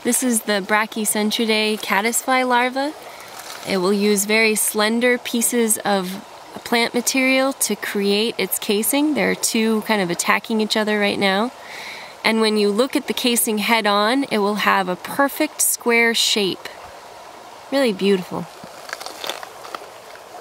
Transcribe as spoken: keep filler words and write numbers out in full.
This is the Brachycentridae caddisfly larva. It will use very slender pieces of plant material to create its casing. There are two kind of attacking each other right now. And when you look at the casing head on, it will have a perfect square shape. Really beautiful.